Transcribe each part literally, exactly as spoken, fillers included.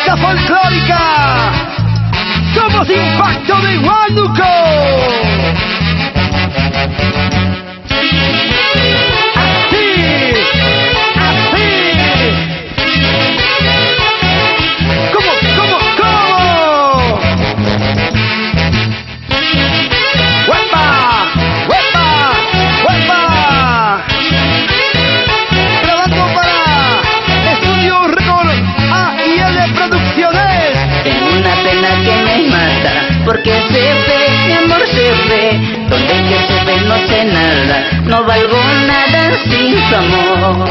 música folclórica. Somos Impacto de Huánuco. Porque se ve, mi amor se ve, donde que se ve no sé nada, no valgo nada sin su amor.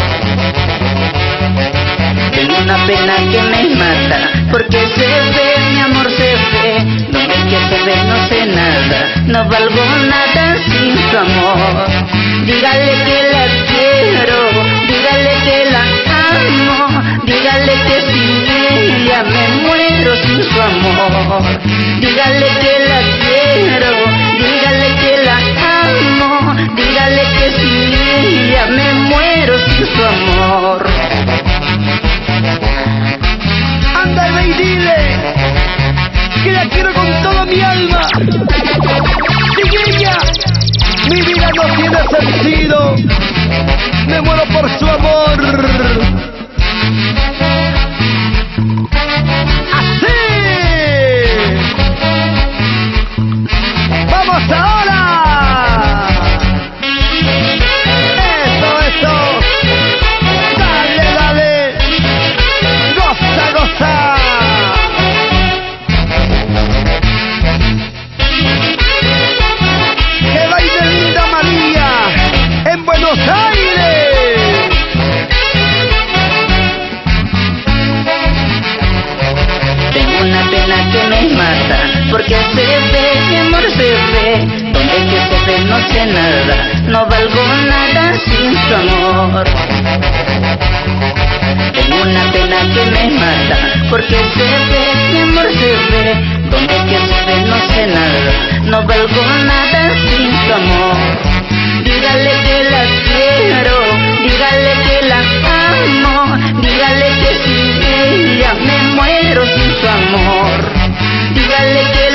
Tengo una pena que me mata, porque se ve, mi amor se ve, donde que se ve no sé nada, no valgo nada sin su amor. Dígale que la quiero, dígale que la amo, dígale que sin ella me muero sin su amor. Dígale que la quiero, dígale que la amo, dígale que sin ella me muero sin su amor. Ándale y dile que la quiero con toda mi alma. Sin ella mi vida no tiene sentido, me muero por su amor. Ahora eso, eso, dale, dale, goza, goza. Que baile linda María en Buenos Aires. Tengo una pena que me mata, porque se ve, mi amor se ve, donde que se ve no sé nada, no valgo nada sin su amor. Tengo una pena que me mata, porque se ve, mi amor se ve, donde que se ve no sé nada, no valgo nada sin su amor. Dígale que la quiero, dígale que la amo, dígale que sin ella me muero sin su amor. Dígale que